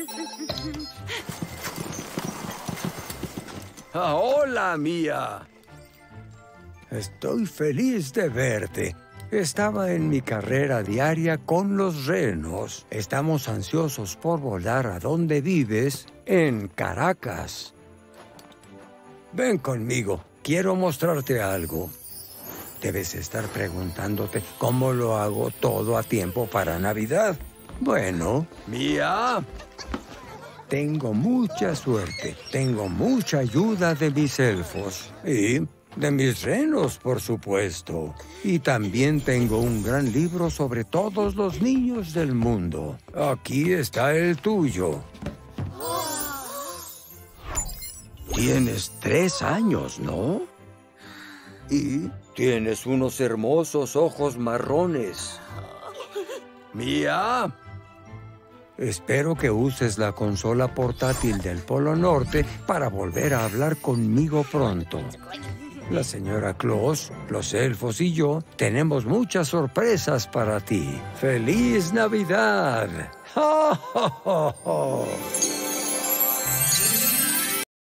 Hola, Mía. Estoy feliz de verte. Estaba en mi carrera diaria con los renos. Estamos ansiosos por volar a donde vives, en Caracas. Ven conmigo. Quiero mostrarte algo. Debes estar preguntándote cómo lo hago todo a tiempo para Navidad. Bueno, Mía, tengo mucha suerte. Tengo mucha ayuda de mis elfos. Y de mis renos, por supuesto. Y también tengo un gran libro sobre todos los niños del mundo. Aquí está el tuyo. Tienes 3 años, ¿no? Y tienes unos hermosos ojos marrones. Mía, espero que uses la consola portátil del Polo Norte para volver a hablar conmigo pronto. La señora Claus, los elfos y yo tenemos muchas sorpresas para ti. ¡Feliz Navidad! ¡Ja, ja, ja, ja!